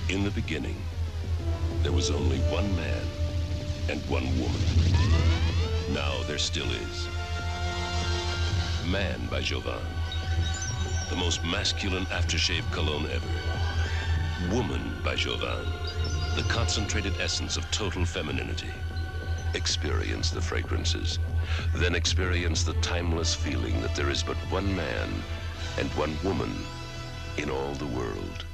In the beginning, there was only one man and one woman. Now there still is. Man by Jovan, the most masculine aftershave cologne ever. Woman by Jovan, the concentrated essence of total femininity. Experience the fragrances, then experience the timeless feeling that there is but one man and one woman in all the world.